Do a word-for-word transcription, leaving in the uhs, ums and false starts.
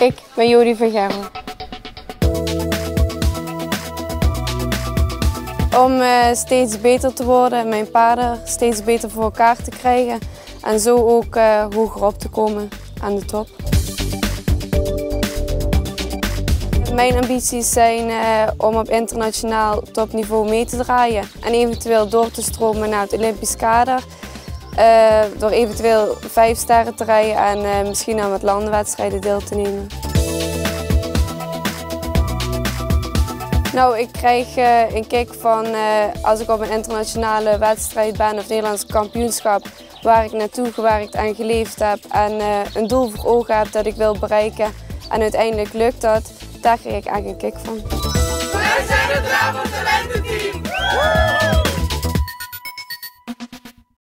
Ik ben Jody van Gerwen. Om uh, steeds beter te worden, mijn paarden steeds beter voor elkaar te krijgen en zo ook uh, hoger op te komen aan de top. Mijn ambities zijn uh, om op internationaal topniveau mee te draaien en eventueel door te stromen naar het Olympisch kader. Uh, door eventueel vijf sterren te rijden en uh, misschien aan wat landenwedstrijden deel te nemen. Nou, ik krijg uh, een kick van uh, als ik op een internationale wedstrijd ben of Nederlands kampioenschap waar ik naartoe gewerkt en geleefd heb en uh, een doel voor ogen heb dat ik wil bereiken en uiteindelijk lukt dat, daar krijg ik eigenlijk een kick van. Wij zijn het Brabant Talententeam!